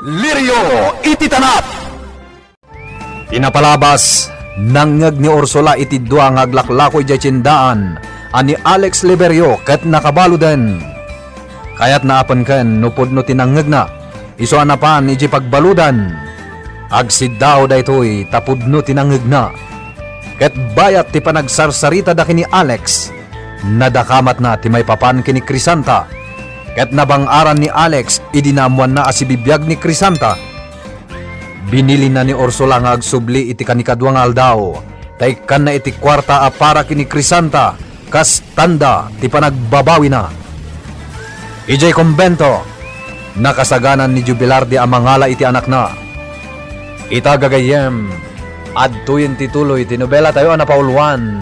Lirio ititanap. Inapalabas nangngeg ni Ursula iti dua nga aglaklakoy jay tsindaan ani Alex Liberio ket nakabalo den. Kayat naapan ken nupod no tinangngeg na iso anapan iti pagbaludan. Agsid daw daytoy tapod no tinangngeg na. Ket bayat ti panagsarsarita da kini Alex nadakamat na ti may papan kini Crisanta. Ket nabangaran ni Alex idinamuan na asibibiyag ni Crisanta. Binili na ni Ursula nga agsubli iti kanikadwa nga aldaw. Taykan na iti kwarta a para kini Crisanta kas tanda ti panagbabawi na. Ijay kumbento nakasaganan ni Jubilardi ang mangala iti anak na. Itagagayem adtuyin tituloy ti nobela tayo na pauluan.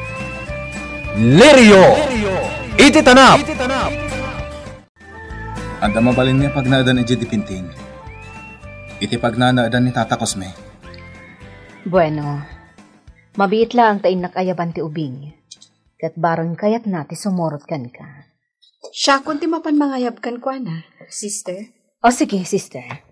Lirio ititanap. Anda mabalin niya pagnaadan iti dipinting. Iti pagnanaadan ni Tata Cosme. Bueno, mabiit lang tain nakayaban ti ubing. Kat barang kayat na ti sumurot kan ka. Siya kung ti mapan mangayab kan kwa na, sister. O sige, sister.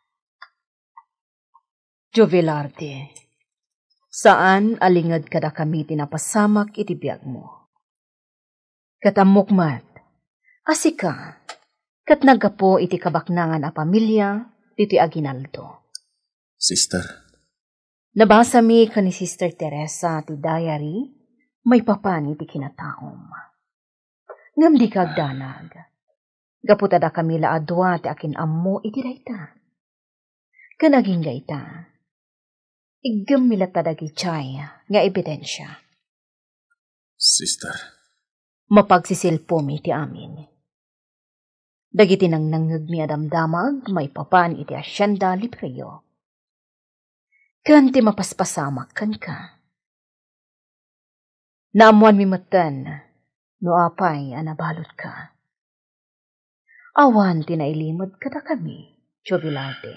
Jubilardi, saan alingad kada kami tinapasamak iti biyag mo? Katamukmat, asika, kat nagapo iti kabaknangan a pamilya, iti Aguinaldo. Sister. Nabasa mi ka ni Sister Teresa ti diary, may papan iti kinataom. Ngam di kagdanag, gaputada kami laadwa ti akin ammo iti dayta. Kanaging gayta, igam milatadagi chay nga ebidensya. Sister. Mapagsisilpo mi ti amin. Dagiti nang nanggag mi adamdamag, may papan iti asyenda Liberio. Kan ti mapaspasamak kan ka. Naamuan mi matan, no apay anabalot ka. Awan ti nailimod kada kami, Jubilardi.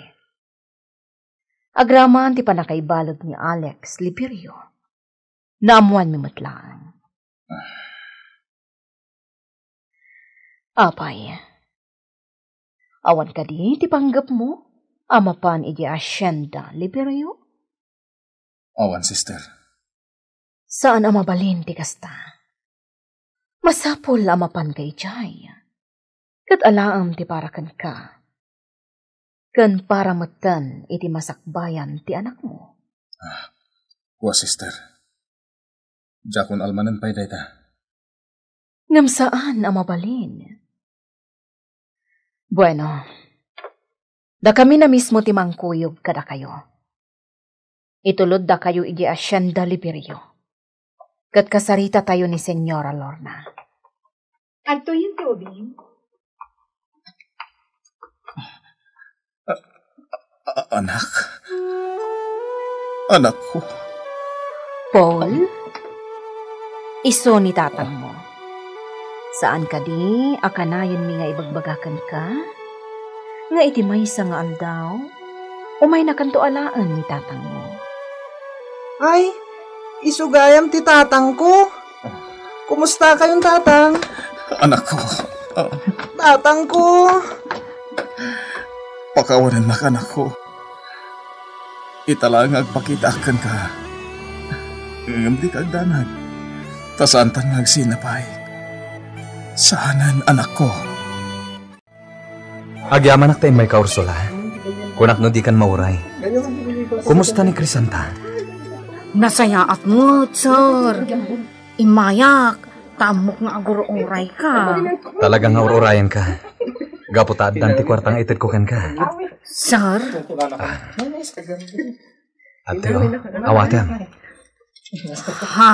Agraman ti panakaibalod ni Alex Liberio. Naamuan mi matlang. Apay, awan ka di, ti panggap mo, amapan iti asyenda Liberio? Awan, sister. Saan amabalin ti kasta? Masapol amapan kay Jay. Kat alaam ti parakan ka. Kan para matan iti masakbayan ti anak mo. Wa, sister. Jakon almanan pa'y dayta. Ngam saan amabalin? Bueno, da kami na mismo ti mangkuyog kada kayo. Itulod da kayo iti asyenda Liberio. Kat kasarita tayo ni Senyora Lorna. Adto yung tubig. Anak? Anak ko? Paul? Iso ni tatang mo. Saan ka di, akanayon mi nga ibagbagakan ka? Nga iti may sa nga aldaw? O may nakantoalaan ni tatang mo? Ay, isugayam ti tatang ko. Kumusta kayong tatang? Anak ko. Tatang ko. Pakawanan na anak ko. Italang agpakitaakan ka. Ngam di kagdanag. Tasantan ngagsinapay. Saanan anak ko. Agyaman tayo may Ursula. Kunak no di kan mauray. Kumusta ni Crisanta? Nasaya at mo, sir. Imayak, tamok nga aguro-uray ka. Talagang aururayan ka. Gaputad danti kwartang ited ko kan ka. Sir? Ate o, awatan. Ha?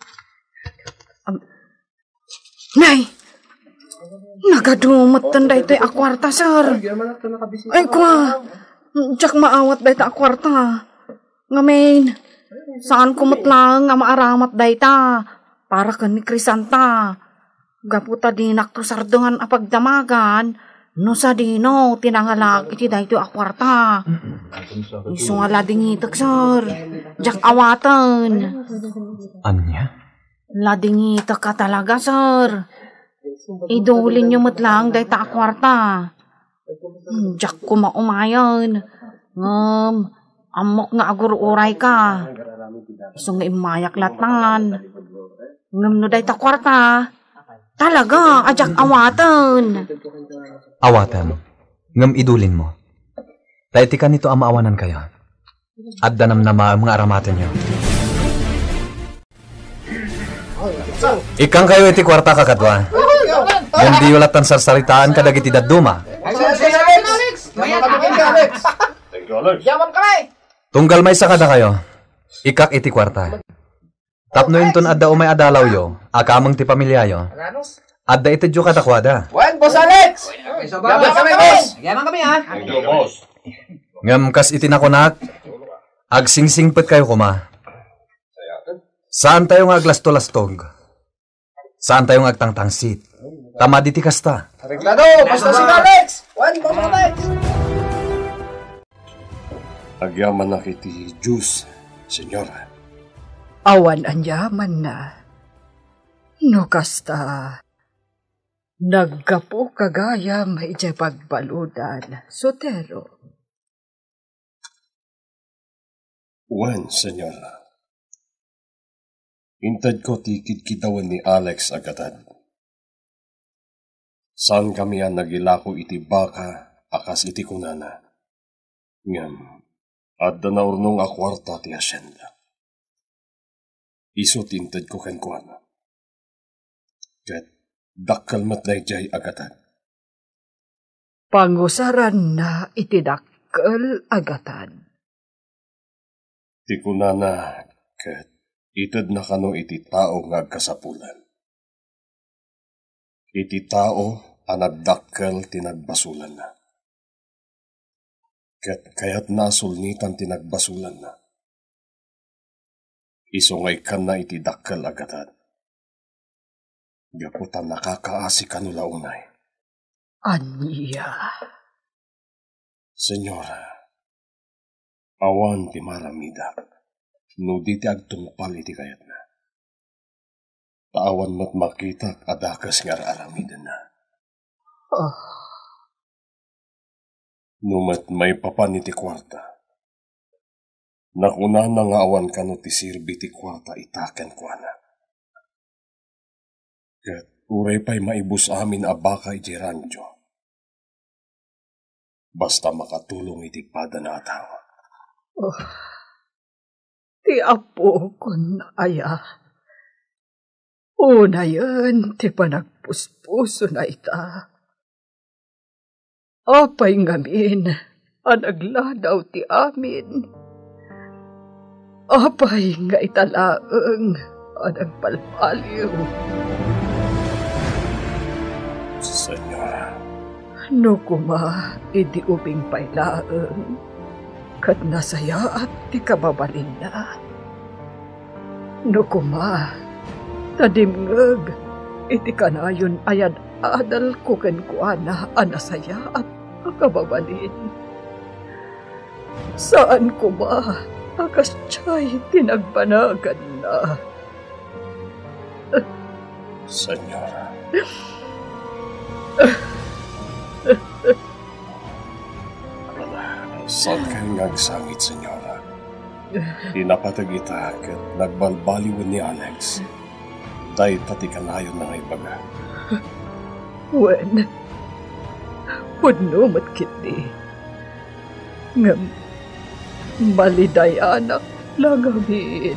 Nay! Nagadumatan da ito'y akwarta, sir. Ay, kwa. Diyak maawat da ito akwarta. Ngamin, saan kumatlang nga maaramat da ita? Para ka ni Crisanta. Gaputa dinak to sardungan apagdamagan. No sa dino, tinangalag iti da ito akwarta. Iso nga lading itak, sir. Diyak awatan. Anya? Lading itak ka talaga, sir. Idulin nyo matlang dahi ta akwarta. Jak ko maumayan. Amok nga agur uray ka. Iso nga imayak latan. Ngam no day ta kwarta. Talaga, ajak awatan. Awatan, ngam idulin mo. Daiti ka nito amaawanan kayo. At danam na mga aramatan nyo. Ikang kayo iti kwarta kakadwa. Hindi ulatan sarsaritaan ka dagiti daduma. Tunggal may sakada kayo. Ikak iti kwarta. Tapno inton adda umay adalaw yo, akamang ti pamilya yo. Adda iti jo katakwada. Wen, Boss Alex! Yaman kami, boss! Yaman kami, ha? Ngam kas iti nakunak, agsingsingpet kayo kuma. Saan tayo nga aglasto-lastog? Saan tayo nga agtangtangsit? Tama diti kasta. Reglado! Basta si Alex! Wen, Boss Alex! Agyaman na kiti Diyos, Senyora. Awan anyaman na. No kasta, naggapo kagaya may iti pagbaludan, Sotero. Wen, Senyora. Intad ko ti kitkitawan ni Alex agatan. Saan kami ang nagilako iti baka akas iti kunana. Ngam, adda na urnong akwarta ti asyenda. Iso tintad ko kenkuana. Kat dakkal matlayjay agatan. Pangusaran na iti dakkel agatan. Ti kunana kat itad na kano iti tao nga agkasapulan. Iti tao ang nagdakkel tinagbasulan na. Kat kayat nasulnitan tinagbasulan na. Isungay kan na iti dakkel agatan. Gaputan nakakaasi kanula unay. Aniya. Senyora, awan ti maramida. No di ti agtungpal iti kayat na. Taawan mo't makita adakas nga aramidan na. Oh. Numat may papan iti kwarta. Nakuna na nga awan ka no ti sirbi ti kwarta itaken kwa na. Kat uray pa'y maibus amin abaka iti ranjo. Basta makatulong iti pada na atawa. Oh. Ti apo kun aya. Una yan, ti panagpuspuso na ita. Apay ngamin, anagladaw ti amin. Apay nga italaeng, anagpalpaliw. Senyora. No kuma, idi ubing pailaeng, kat nasaya at ti kababalin na. No kuma, tadimngeg, iti kanayon ayad adal ko kenkuana anasaya at kababalin. Saan ko ba akas tiya'y tinagbanagan na? Senyora. Saan kayo ngagsangit, Senyora? Dinapatag ita kat nagbalbaliwan ni Alex. Dahil pati kanayon na ngay baga. Wen, puno matkiti. Ngam, maliday anak lagamin.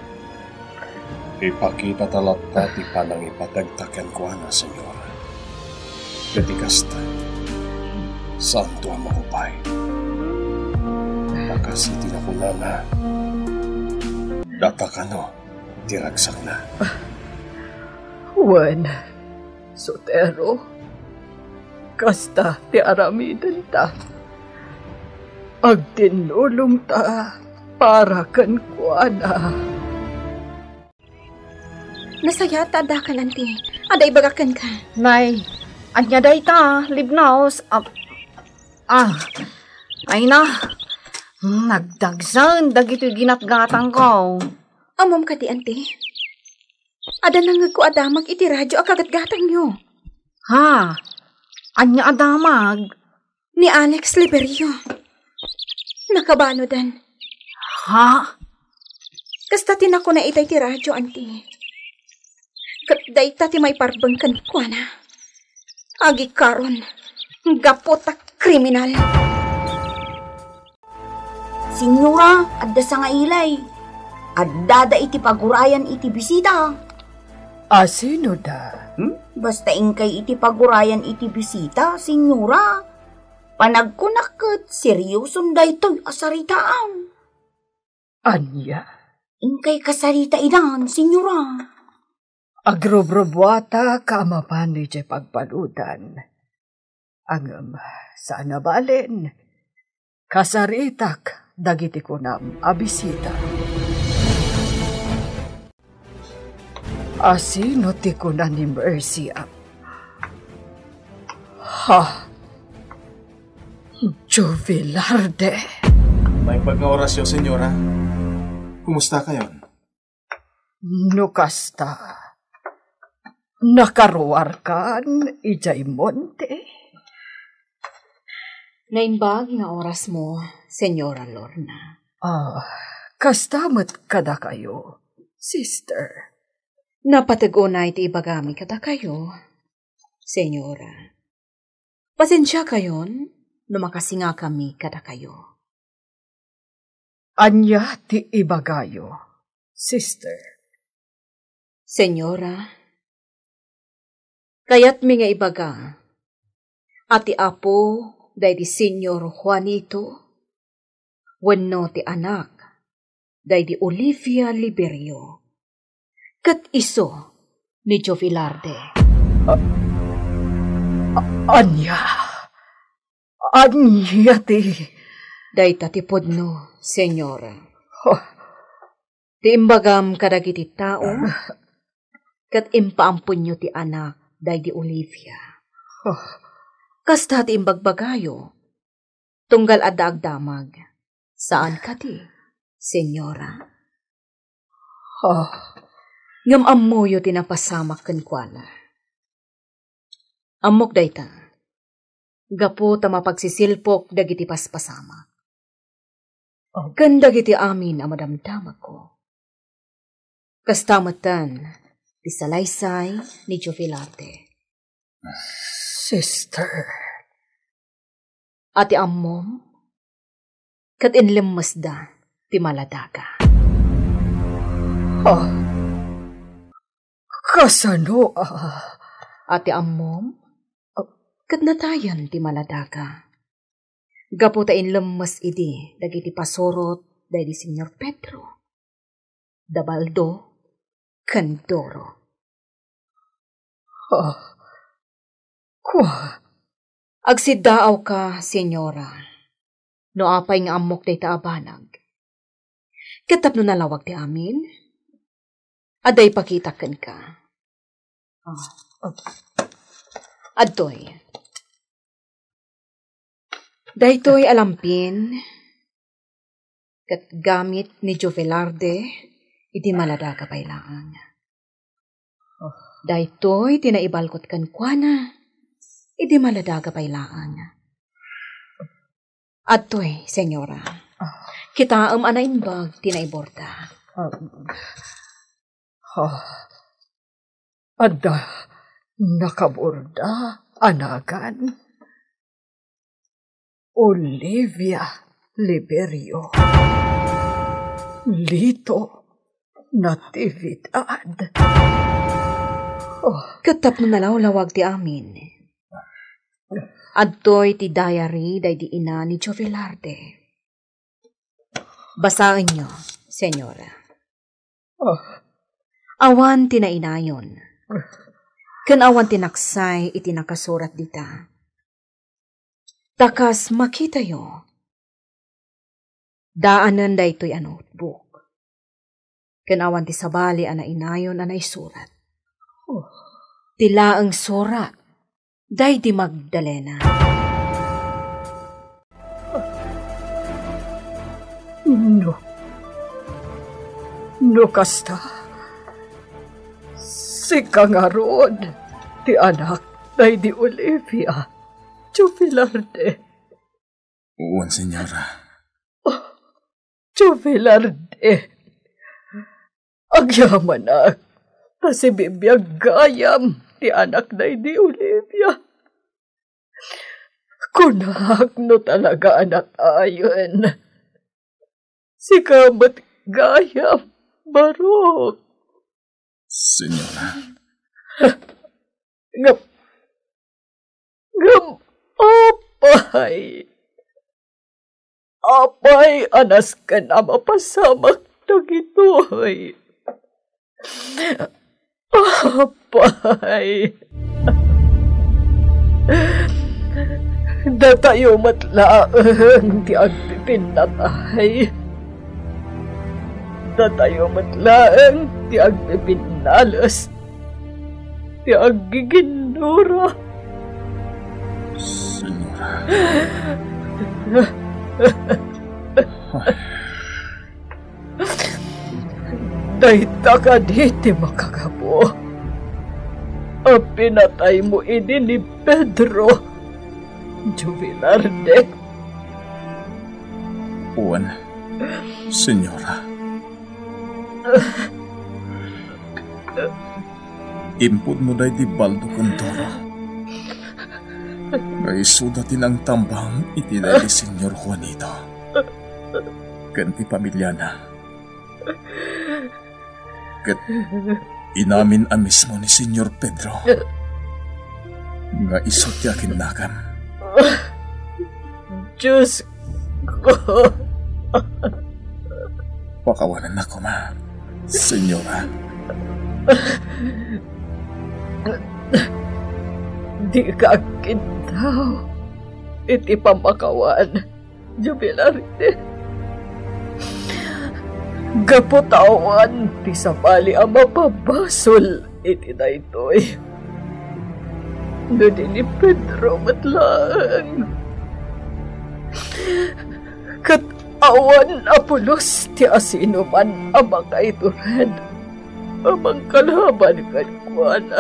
Ipakita talat pati panang ipatagtakan ko na, Senyora. Katikasta, saan to ang mahupay? Nakasiti na ko na. Data ka no, tiragsak na. Wen, Sotero, kasta ti aramidan ta. Agtinulong ta para kan kuana. Nasaya ta adakan, auntie. Aday bagakan ka. Nay, anya day ta, libnaos. Ay na. Nagdagsan, dagito'y ginatgatang ko. Amom ka di, auntie. Ada nangag ko adamag iti radyo akagat-gatang nyo. Ha? Anya adamag? Ni Alex Liberio. Nakabano dan. Ha? Kasta tinako na itay ti radyo, auntie. Kat dayta ti may parbangkan ko na. Agi karon. Gapot a kriminal. Senyora, adda sa nga ilay. Adda da iti pagurayan iti bisita. Sino da? Basta ingkay iti pagurayan iti bisita, senyora. Panagkunakot, seryoson da ito'y asaritaan. Anya? Ingkay kasarita idan, senyora. Agrobrobwata kaamapan ni Jay pagpaludan. Angam, sana balen. Kasaritak, dagiti ko nam abisita. Asino ti ko na ni Mercy up? Ha? Jovelarde. May pagka-orasyon, senyora. Kumusta kayo? Nukasta. Nakaruar kan, ijay monte. Naimbag nga oras mo, Senyora Lorna. Kastamat kada kayo, sister. Napatagunay ti ibagami kada kayo, Senyora. Pasensya kayon, numakasinga kami kada kayo. Anya ti ibagayo, sister. Senyora, kaya't mi nga ibaga, ati apo, day di Senyor Juanito, wenno ti anak, day di Olivia Liberio, kat iso ni Jovelarde. Anya ti... Day tatipod no, Senyora. Ti imbagam kadagiti tao, kat impaampun nyo ti anak, day di Olivia. Kasta ti imbagbagayo, tunggal adagdamag, saan ka ti, Senyora? Ngam ammoyo tinapasamak kenkwala. Ammok dayta, gapo ta mapagsisilpok dagiti paspasamak. Kan dagiti amin ang madamdamag ko. Kastamatan, ti salaysay ni Jovelarde. Sister. Ati ammom, kat inlimasda ti maladaga. Kasano? Ati ammom, kat natayan ti maladaga. Gapo ta inlimas idi, dagiti pasorot, dahil di Senyor Pedro, Dabaldo, Candoro. Agsidaaw ka, Senyora, no apay nga amok day taabanag. Katap no nalawag ti amin, aday pakitakan ka. Adtoy. Daytoy alampin, kat gamit ni Jovelarde, iti maladaga pailangan. Daytoy tinaibalkot kan kuana, iti maladaga pailangan. Adtoy, Senyora, kita anaimbag tinaiborda. Adda, nakaborda, anagan. Olivia Liberio. Lito, natividad. Katap no nalawlawag ti amin. Adtoy ti diary day di ina ni Jovelarde. Basahin nyo, Senyora. Awan tinainayon. Kan awan tinaksay iti nakasurat dita. Takas makita yo. Daanan da ito'y a notebook. Kan awan ti sabali ana inayon ana isurat. Tila ang surat. Day di Magdalena. No kasta. Si kangarod, ti anak day di Olivia, Jovelarde. Uwan, senyora. Jovelarde. Agyaman na. Kasi bibiyag gayam ti anak na di Olivia. Kunak no talaga anak ayon. Si kamat gayam, barok. Senyora. Ngam apay. Apay anas ka na mapasamak na gitoy. Apay. Datayo matlaang ti agpipinatay. Datayo matlaang ti agpipinalas. Ti aggiginura. Senyora. Dayta ka diti makagabo. Ang pinatay mo ini ni Pedro Jovelarde. Uwan, senyora. Impod mo dahi di Baldo Cantoro. Ngay sudatin ang tambang itinay ni Senyor Juanito. Ganti pamilya na. Kat inamin ang mismo ni Senyor Pedro. Nga isot yakin nakam. Diyos ko. Pakawanan na ko, ma. Senyora. Di ka kintaw. Iti pamakawan. Jovelarde. Gaputawan ti sabali ang mapabasol. Iti na ito'y. Doon ni Pedro matlang. Kat-awan apulos ti asino man ang mga ituran. Amang kalaban kanuana.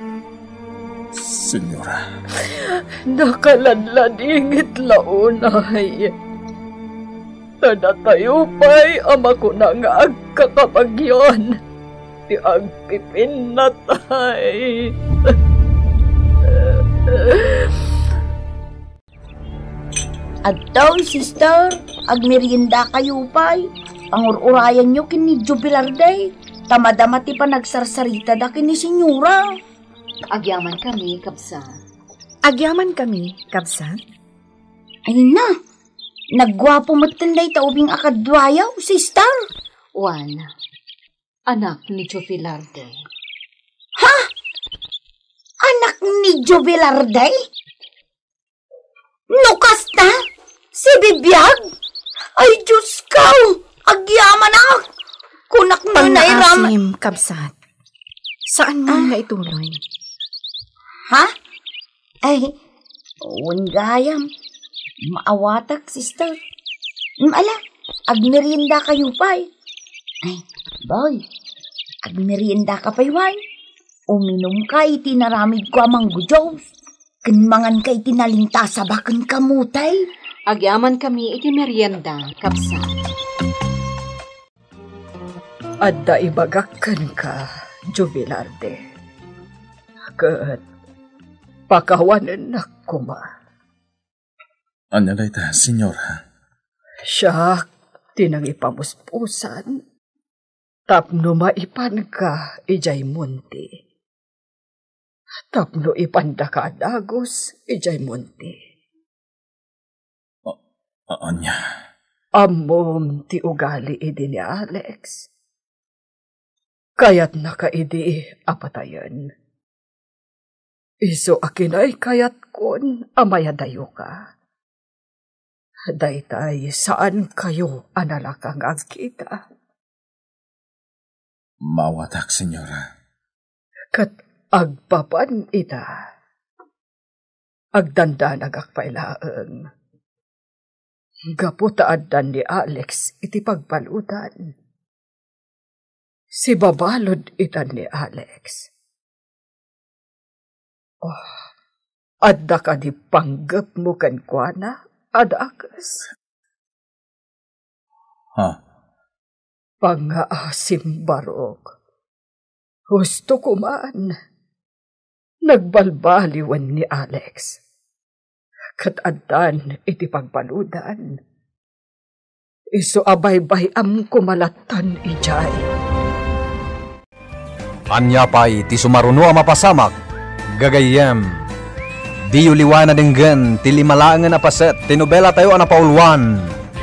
Senyora. Nakalanlaningit launay. Tanatayo pa'y ama ko na nga agkakapagyon. Ti agpipinatay. Adtaw, sister, agmerienda kayo pa'y. Pangururayan nyo kini Jovelarde. Tamadama ti pa nagsarsarita da kini senyora. Agyaman kami, kabsat. Agyaman kami, kabsat. Ay na, nagwapo matanday taubing akadwayaw, sister. Juan, anak ni Jovelarde. Ha? Anak ni Jovelarde? Nukas na? Si Bibiyag? Ay, Diyos ka! Agyaman na! Kunak mo na iram... Pang-aasim, kabsat. Saan mo nga ituloy? Ha? Ay, gayam. Maawatak, sister. Ala, agmerienda kayo pa'y. Ay, boy, agmerienda ka pa'y, why? Uminom ka, itinaramid ko amang gujows. Kanmangan ka itinalinta sa bakan kamutay. Agyaman kami iti merienda, kabsat. Adda ibagakan ka, Jovelarde. Kat pakawanan na kuma. Anyalay ta, senyora. Siya, tinang ipamuspusan. Tapno maipan ka, ijay munti. Tapno ipanda ka dagos, ijay munti. Anya? Amom ti ugali idi ni Alex. Kayat na ka idi apatayan. Iso akin ay kayat kon amayadayo ka. Daytay saan kayo analakang agkita? Mawatak, senyora. Kat agpapan ita. Agdanda nagakpailaang. Gaputaadan ni Alex iti pagpalutan. Si babalod itan ni Alex. Oh, adda ka di panggap mo kan kwa na, adakas. Ha? Pangaasim barok. Gusto ko man. Nagbalbaliwan ni Alex. Katadan iti pagbaludan. Iso abay-bay am kumalatan ijay. Anya pa'y ti sumaruno ang mapasamak, gagayem. Di uliwana denggan, ti limalangan na paset, tinubela tayo ang napaulwan.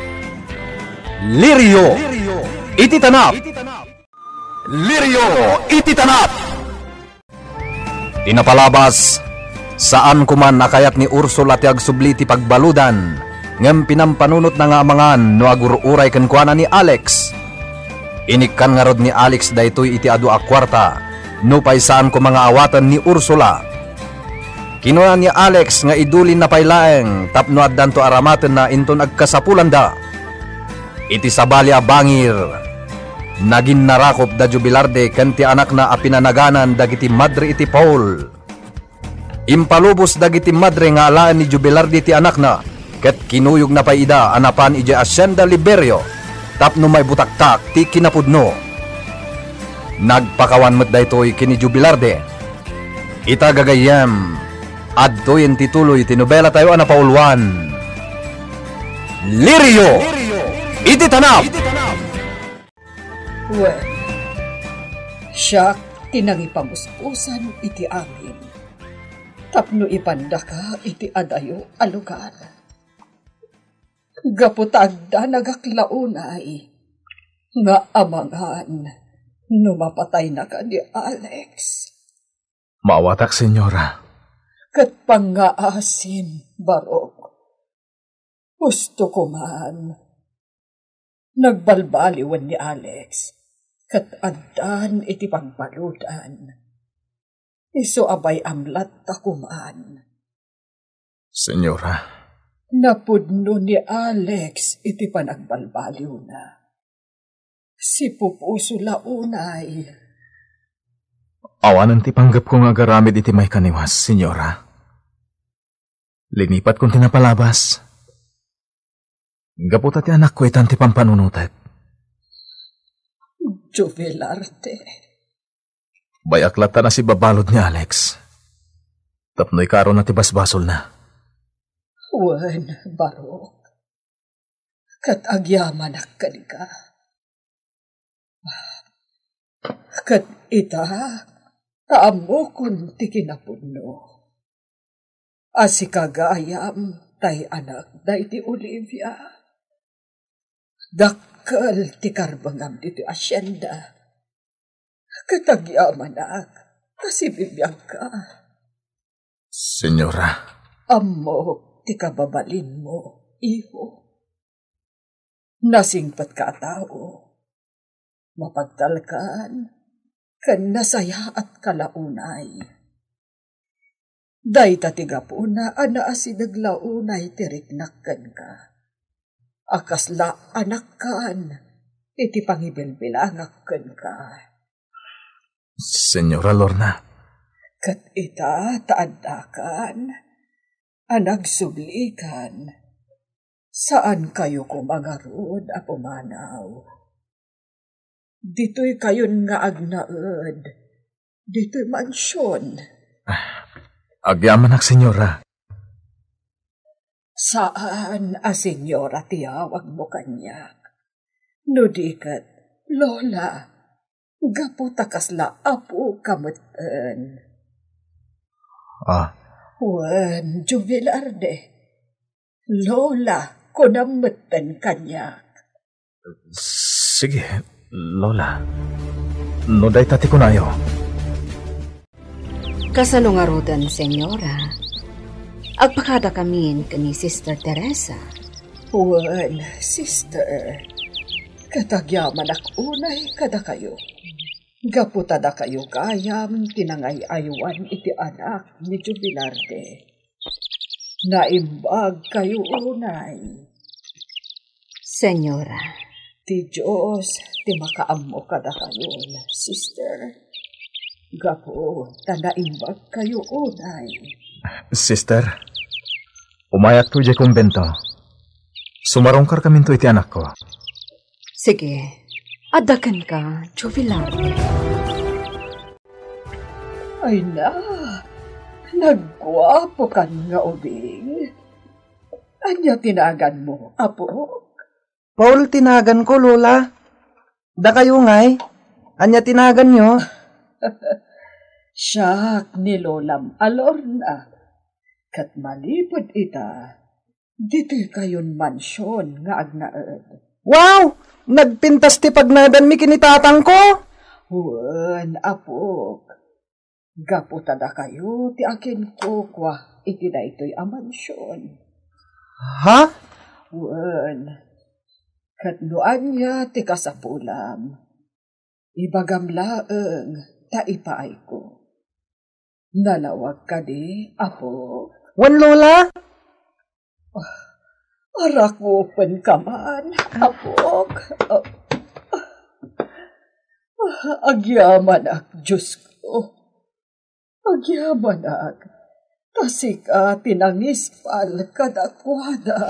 Lirio, iti tanap! Lirio, iti tanap! Tinapalabas, saan kuman nakayat ni Ursula ti agsubli ti pagbaludan, ngem pinampanunot na nga amangan no agururay kenkwana ni Alex. Inikkan nga rod ni Alex daytoy iti adu a kwarta, no pay saan ko mga awatan ni Ursula. Kinuha ni Alex nga idulin na paylaeng, tapno addan to aramaten na inton agkasapulan da. Iti sabali a bangir, nagin narakop da jubilarde kanti anak na apinanaganan dagiti madre iti Paul. Impalubos dagiti madre nga alaan ni jubilarde iti anak na, ket kinuyog na paida anapan iti Hacienda Liberio. Tapno may butaktak ti kinapudno. Nagpakawan met daytoy kini jubilarde. Ita gagayem, adtoy tituloy tinobela tayo ana paulwan. Lirio, iti tanap! Well, siya tinangipamuspusan iti amin. Tapno ipanda ka iti adayo alugar. Gaputagda nagaklaunay, nga amangan, numapatay na ka ni Alex. Maawatak, senyora. Kat pangaasim, barok. Gusto ko man. Nagbalbaliwan ni Alex, kat addan iti pagbaludan. Iso abay amlat takuman. Senyora. Napudno ni Alex iti panagbalbaliw na. Si Pupuso launay. Awanan ti panggap ko nga garamid iti may kaniwas, senyora. Linipat kong tinapalabas. Gaputa ti anak ko itan ti pampanunutet. Jubilarte. Bayaklata na si babalod ni Alex. Tapnoy karon na ti basbasol na. Wen, barok. Kat agyaman ka. Kat ita, taamo kun ti kinapudno. Asikagayam tay anak day ti Olivia. Dakkel ti karbangam ti Hacienda. Kat agyaman asibibiyag ka. Senyora. Amo ti kababalin mo, iho. Nasingpat ka tao, mapagtalkan, kan nasaya at kalaunay. Day tatiga po na anaasi naglaunay tiriknakkan ka. Akasla anak kan, iti pangibilbilangakkan ka. Senyora Lorna. Kat ita taadakan, anagsublikan, saan kayo kumagarod a pumanaw? Dito'y kayon nga agnaed, dito'y mansyon. Agyaman ak, senyora. Saan a senyora tiyawag mo kanyak? No dikat, Lola, gaputakas la apo kamutan. Wen, jubilarde. Lola, kunamutan kanyak. Sige, Lola. No day tati kunayo. Kasalungarudan, senyora. Agpakada kamin kani Sister Teresa. Wen, sister. Katagyaman ak unay kada kayo. Gaputada kayo kayam tinangay ayuan iti anak ni Jubilarde. Naimbag kayo unay. Senyora. Ti Diyos, ti makaammo kada kayo, sister. Gapo, tanaimbag kayo unay. Sister, umayak to di kumbento. Sumarongkar kami to iti anak ko. Sige, adakan ka, Jubilar. Ay na, nagwapo ka nga ubing. Anya tinagan mo, apo? Paul, tinagan ko, Lola. Da kayo nga'y. Anya tinagan nyo? Siyak ni Lolam Alorna. Kat malipod ita, dito kayon mansyon nga agnaed. Wow! Nagpintas ti pagnadan mi kinitatang ko? Huwag, apok. Gaputada kayo, ti akin ko kwa, iti na ito'y amansyon. Ha? Huwag. Katnuan niya ti kasapulam. Ibagam laeng, taipaay ko. Nalawag ka di, apo. Wan, Lola? Arak mo pen ka man, apok. Agyaman ak, Diyos ko. Agyaman ak. Tasik tinangispal kadakwada.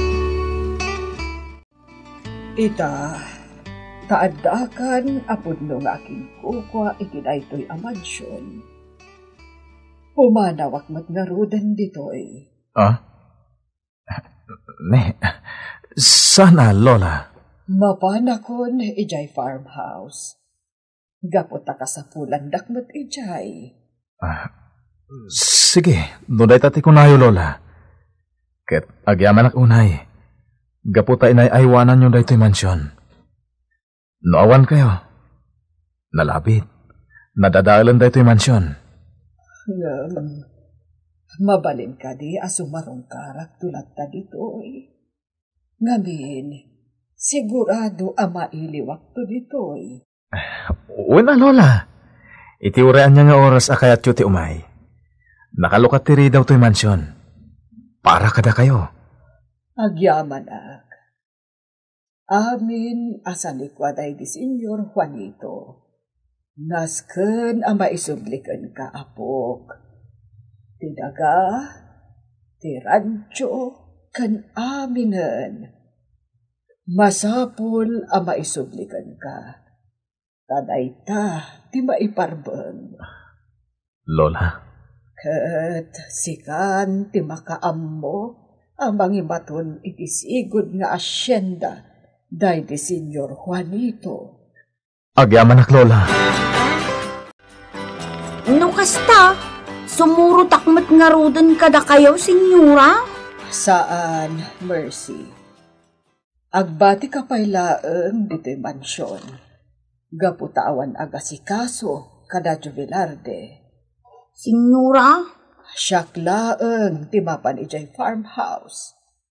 Ita, taadakan apod nung aking kukwa itinaytoy amansyon. Pumanawak mat nga rudan ditoy. Ne, sana, Lola. Mapanakon ijay farmhouse. Gapota ka sa pulandak mat ijay. Sige, nuday tati ko nayo, Lola. Ket agyaman ak unay. Gaputa inay aywanan nyo daytoy mansyon. Noawan kayo. Nalabit. Nadadaalan daytoy mansyon. Mabalin ka di asumarong karak tulad ta ditoy. Ngamin, sigurado ama iliwak to ditoy. Una, Lola. Itiurean niya nga oras akayat yu ti umay. Nakalukat tiri daw to'y mansyon. Para kada kayo. Agyaman ak. Amin asanikwaday di Senyor Juanito. Nasken ang maisublikan ka, apok. Tidaga, ti rancho, kan aminen. Masapol ang maisublikan ka. Tanay ta, ti maiparbeng. Lola? Ket sikan ti makaammo ang mangimaton iti sigod nga asyenda day di Senyor Juanito. Agyaman ak, Lola. No kasta, sumurot akmat nga rudan kada kayo, Senyora? Saan, Mercy? Agbati ka pa'y laeng dito'y mansyon. Gaputawan agasikaso kada Jubilarde. Senyora? Siyak laeng timapan ijay farmhouse.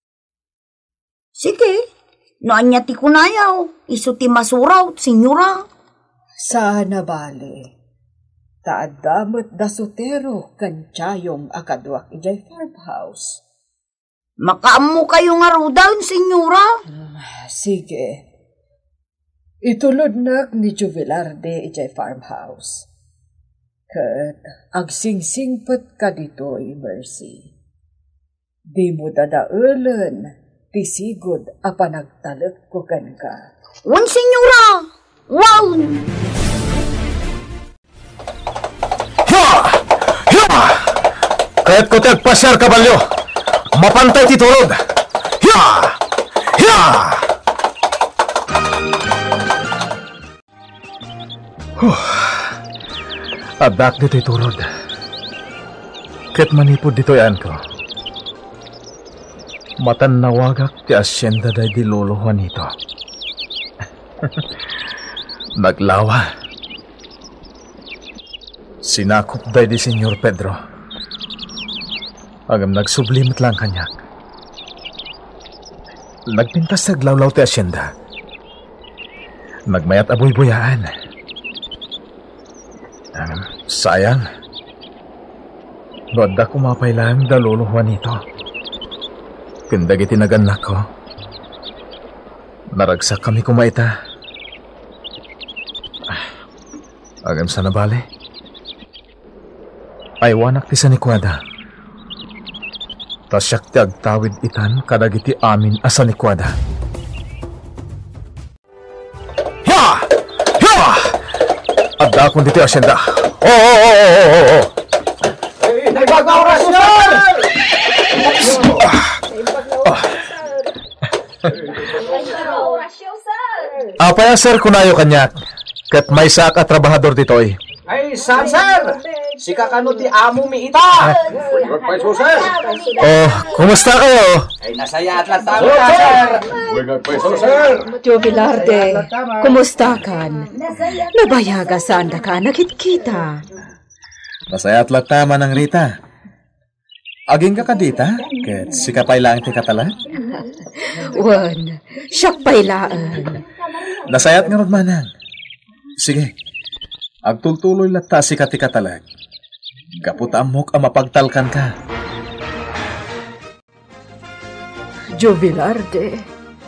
Sige, noan niya ti kunayaw, iso ti masuraw, Senyora. Sana bale. Taadamot da sotero kan tiyayong akadwak ijay farmhouse. Makaammo kayo nga rudan, Senyora. Sige. Itulod na ni Jubilarde ijay farmhouse. Kat agsingsingpet ka dito'y, Mercy. Di mo dadaulan, tisigod a panagtalek ko kan ka. Wan, Senyora! Wow! Hiya! Hiya! Kaya't ko tagpasyar, kabalyo. Mapantay ti turod. Hiya! Hiya! Adak dito'y turod. Ket manipod dito'y an ko. Matan nawagak ti asyenda day di Lolo Juanito. Naglawa. Sinakop day di Senyor Pedro. Agam nagsublimit lang kanyak. Nagpintas naglawlaw ti asyenda. Nagmayat aboy-boyaan. Sayang. Noadda kumapay lang da Lolo Juanito. Kindag itinagannak ko. Naragsak kami kumaita. Agam sa nabali. Aywanak ti sa nikwada. Tasyak ti agtawid itan kadagiti amin asanikwada. Ya! Ya! Adda akong diti asyenda. Oo! Nagpag-orasyon! Apaya sir kunayo kanyak. Kat may sak at trabahador ditoy. Ay, sir! Si kakano ti amo mi ita! Pwede sir! Oh, kumusta kayo? Ay, nasaya at lang tama na, sir! Pwede sir! Tio Velarde, kumusta kan? Nabayaga saan da ka nakit-kita? Masaya at tama ng Rita. Aging ka kadita? Ket sikapay lang ti katala? Wan, siyak pailaan. Nasayat nga manang. Sige, agtultuloy lata si kati katalag. Gaputa amok ang mapagtalkan ka. Tio Velarde,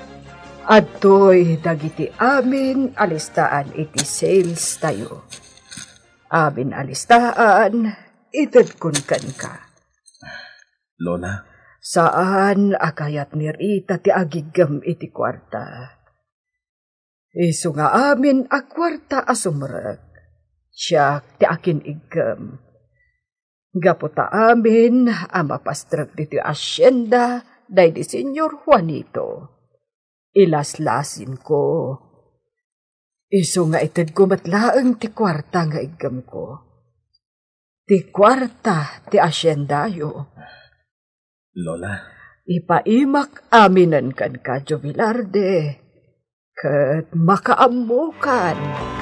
adtoy dagiti amin alistaan iti sales tayo. Amin alistaan, itad kun ka. Lola, saan akayat ni Rita ti agigam iti kwarta? Isu nga amin a kwarta asumrek. Siyak ti akin igam. Gaputa amin amapastrek diti asyenda day di Senyor Juanito. Ilaslasin ko. Isu nga itad kumatlaang ti kwarta nga igam ko. Ti kwarta ti asyendayo. Lola, ipaimak aminan kan ka, Tio Velarde. Kat makaamukan.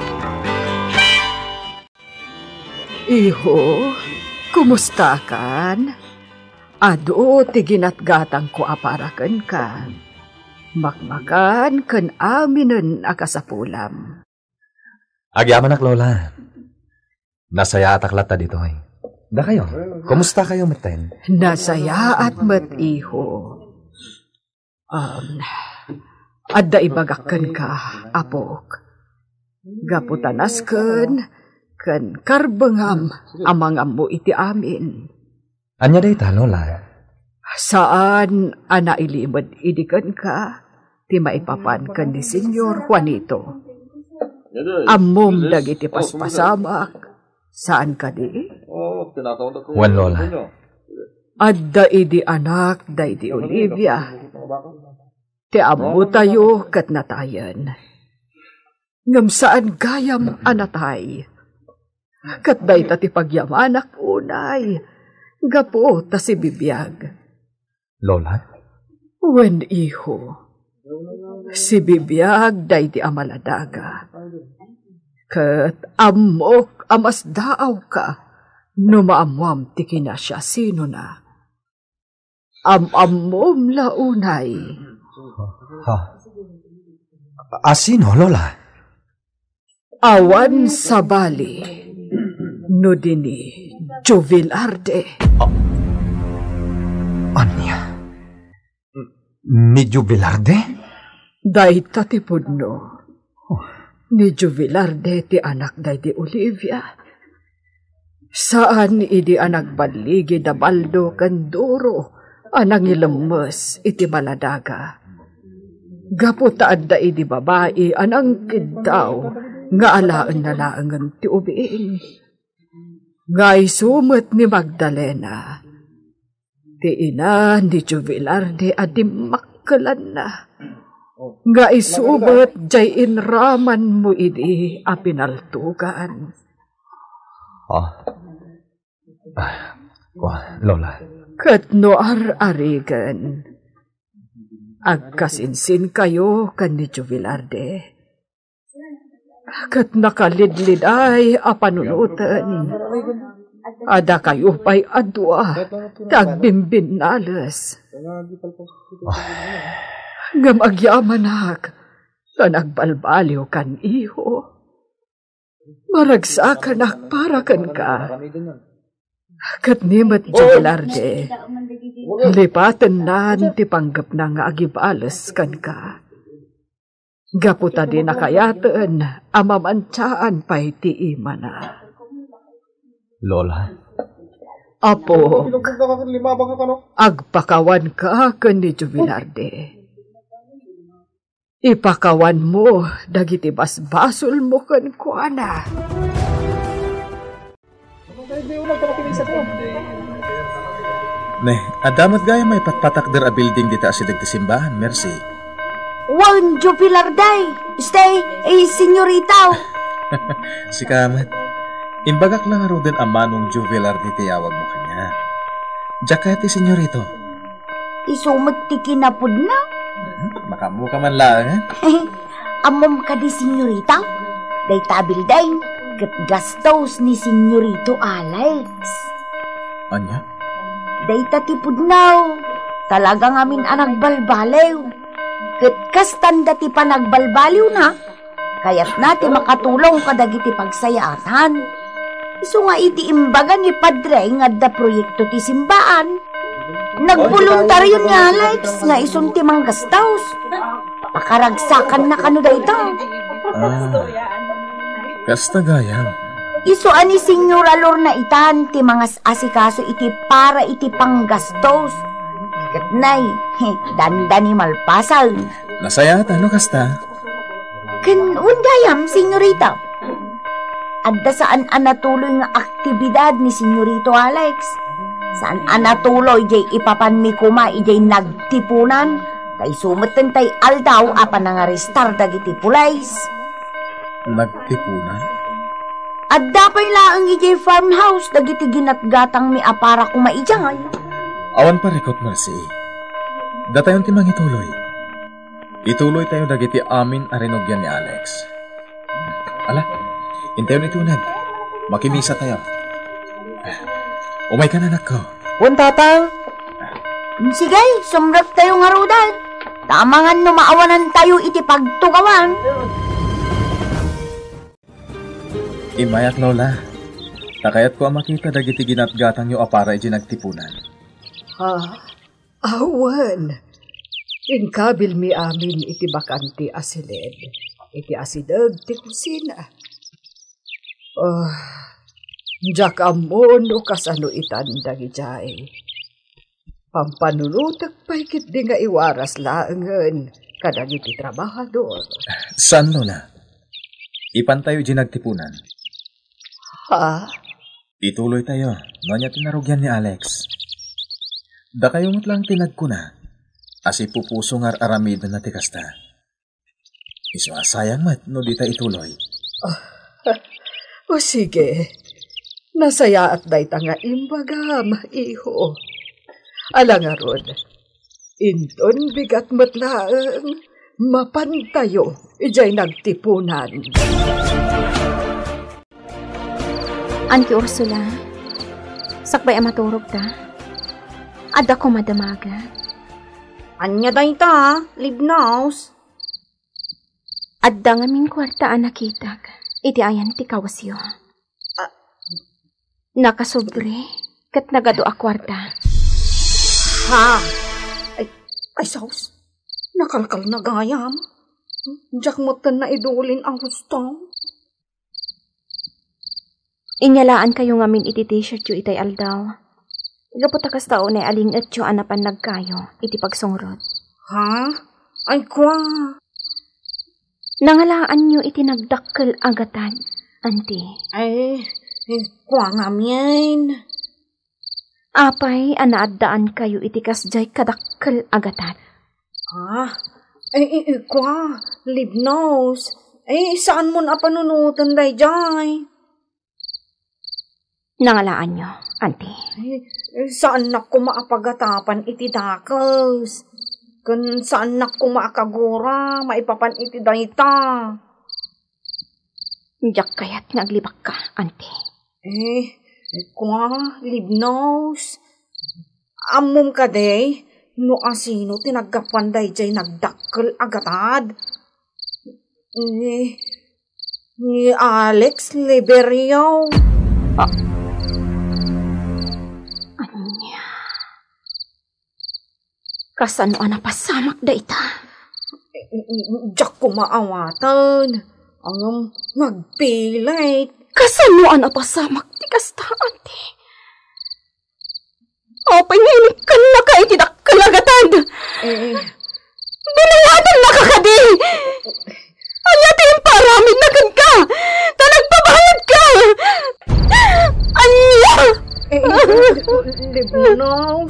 Iho, kumusta kan? Ado ti ginatgatang ko aparakan ka. Makmakan kan aminan akasapulam. Agyaman ak lola. Nasaya ataklata ditoy. Da kayo, kumusta kayo meten? Nasaya at matiho. Adda ibagakan ka, apok. Gaputanas kan karbengam amangam mo iti amin. Anya day ta, lola? Saan anailimad idikan ka, ti maipapan kan ni Senyor Juanito. Amom dagiti paspasamak. Saan ka di? Wan lola. Adda idi anak da idi Olivia. Ti amo tayo kat natayan. Ngam saan gayam anatay. Kat day ti pagyamanak unay. Gapo ta si bibiyag. Lola? Wen iho. Si bibiyag day ti amaladaga. Kat amok amas daaw ka, no maamuam ti kinasya sino na. Amom launay. Ha? Asino, lola? Awan sa bali, no dini, Tio Velarde. Anya? Ni Tio Velarde? Day tatipod no. Ni Tio Velarde ti anak day di Olivia. Saan idi anak baligi da baldo kanduro anang ilemes iti maladaga. Gaputaad da idi babae anang kidaw nga alaan na laangan ti ubiin. Ngay sumet ni Magdalena. Ti ina ni Tio Velarde adi makkalan na. Nga isubat jay inraman mo idi apinaltugan. Lola. Kat no arigan. Agkasinsin kayo kan ni Tio Velarde. Kat nakalidlid ay apanunutan. Ada kayo pa'y adwa. Tagbimbin nalas. Ngam agyamanak, na nagbalbaliw kan iho. Maragsakan para kan ka. Kat nimat Tio Velarde, lipatan nan ti panggap na nga agibalas kan ka. Gaputa din nakayatan, amamantsaan pa'y ti imana. Lola, Apo, agpakawan ka ni Jubilarde. Ipakawan mo, dagiti basbasol mo kan kuana. Adamat gaya may patpatak der a building dita asidag ti simbahan, merci. Wan, Jubilarday. Stay, senyorita. Si Kamat, imbagak lang aro din ang manong Jubilar di tiyawag mo kanya. Diyak ti senyorito. Isumot ti kinapod na. Makamu ka man lang, Amom ka di senyorita. Day tabil day. Kat gastos ni senyorito Alex. Anya? Day tatipod na. Talagang amin ang nagbalbaliw. Kat kastanda ti pa nagbalbaliw na. Kaya't nati makatulong kadagiti pagsayatan. Isu nga iti imbagan ni Padre nga da proyekto ti simbaan. Nagboluntaryo ni Alex nga isun ti manggastaws. Pakaragsakan na kano da ito. Kasta gayam. Isu ani Senyor Alor na itan ti mga asikaso iti para iti panggastos. Katnay, danda ni malpasal. Nasayata no kasta? Undayam, senyorita. Adda saan anatuloy nga aktibidad ni senyorito Alex. Saan anatuloy jay ipapanmi kuma ijay nagtipunan. Kay sumeten tay aldaw apan nga restar dagiti pulays. Nagtipunan? Adda pay laang ijay farmhouse dagiti ginatgatang mi apara kuma ijay. Awan pa rekot mercy. Datayon ti mangituloy. Ituloy tayo dagiti amin arinogyan ni Alex. Ala, intayon itunad. Makimisa tayo. Umay ka na anak ko. Tatang! Sige, sumrap tayo nga rudan. Tamangan no maawanan tayo iti pagtugawan. Imayat Lola. Takayat ko ang makita dagiti ginatgatang yo apara iti nagtipunan. Awan. Inkabil mi amin iti bakanti asilid. Iti asidag ti kusina. Diyak amon o kasano itandang ijay. Pampanunutak pa ikit di nga iwaras laangan kadang iti trabahador. San Lola? Ipan tayo di nagtipunan. Ituloy tayo. Nonya tinarugyan ni Alex. Da kayo mo't lang tinagkuna. Asi pupuso ngar aramid na tikasta. Isasayang mat no di ta ituloy. O sige. Nasaya at day ta nga imbagam, iho. Alangaron. Inton bigat matlaang mapantayo ijay nagtipunan. Auntie Ursula, sakbay amaturog ta. Adda ko madamaga. Anya day ta, libnaws. Adda nga ming kwartaan nakitag. Iti ayan ti kawasyo. Nakasobre, kat nagado a kwarta. Ha? Ay saus, nakalkal na gayam. Diyak mo na idulin ang gusto. Inyalaan kayo ngamin iti t-shirt yu itay aldaw. Gaputakas tao na aling at yu anapan nagkayo iti pagsungrod. Ha? Ay kwa. Nangalaan nyo iti nagdakkel agatan, auntie. Ay, kwa ngamin. Apay, anaadaan kayo iti kasjay kadakkel agatan. Kwa, libnos. Saan mo na panunutan day jay? Nangalaan nyo, auntie. Saan na ko maapagatapan iti dakos? Kun saan na ko maakagura, maipapan iti dayta? Diyak kaya't naglibak ka, auntie. Kwa, libnos. Amom ka day, no asino tinagapan day jay nagdakkel agatad. Ni Alex Liberio. Anya. Kasano napasamak da ita? Diyak ko maawatan. Ang magpilit. Kasano napasamak ti kasta, ante? panginin ka na ka itidak kalagatan. Binayadan na ka kadi. Anya tayong paramid na ka. Nagpabayad ka. Anya! Libnos.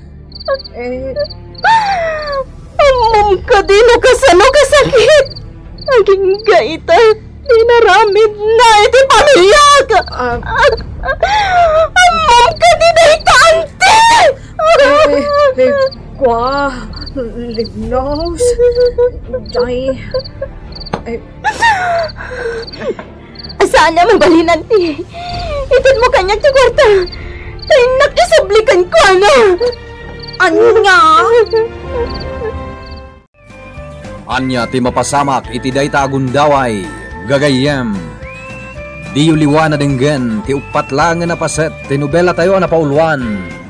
Amom ka din o kasano kasakit. Aging gaita. Dinaramid na iti pamilya ka. Amom ka din ay taante. Kwa, Libnos. Jay. Asaan na mabalinan ti? Itid mo kanyang sa kwarta. Tay nakisublikan ko na. Anya? Anya ti mapasamak iti dayta agundaway, gagayem. Di uliwan na denggen, ti upat lang na paset, ti nobela tayo na pauluan.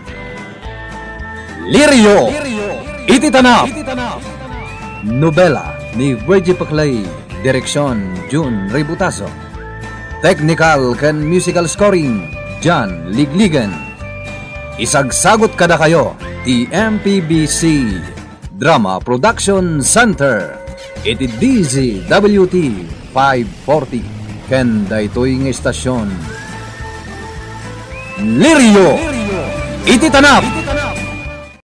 Lirio! Iti tanap! Nobela ni Virgie Paclay, direksyon June Ributaso. Technical ken musical scoring, John Ligligan. Isagsagot kada kayo, ti MPBC Drama Production Center. Iti DZWT 540 ken daytoy nga istasyon. Lirio! Iti tanap!